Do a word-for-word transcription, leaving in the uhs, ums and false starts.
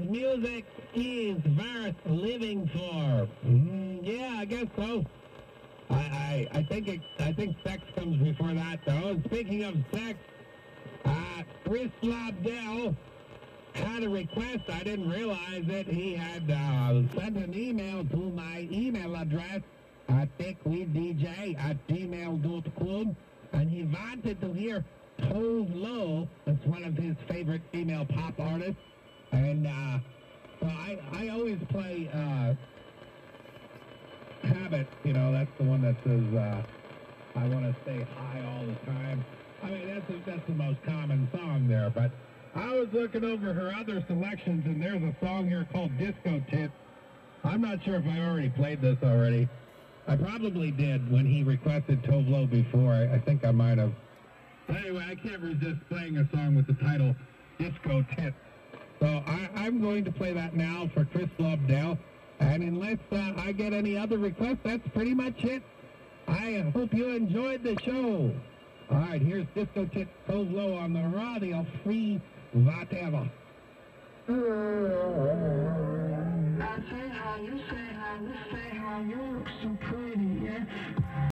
music is worth living for. Mm, yeah, I guess so. I, I, I think it, I think sex comes before that, though. And speaking of sex, uh, Chris Lobdell had a request. I didn't realize it. He had uh, sent an email to my email address at dickweeddj at gmail dot com, and he wanted to hear Tove Lo. That's one of his favorite female pop artists. And uh, so I, I always play uh, Habit. You know, that's the one that says, uh, I want to stay high all the time. I mean, that's, a, that's the most common song there, but I was looking over her other selections, and there's a song here called Disco Tits. I'm not sure if I already played this already. I probably did when he requested Tove Lo before. I, I think I might have. But anyway, I can't resist playing a song with the title Disco Tits. So I, I'm going to play that now for Chris Lobdell. And unless uh, I get any other requests, that's pretty much it. I hope you enjoyed the show. All right, here's Disco Tits, Tove Lo on the radio, free whatever. I say how you say how you say how you look so pretty, yeah.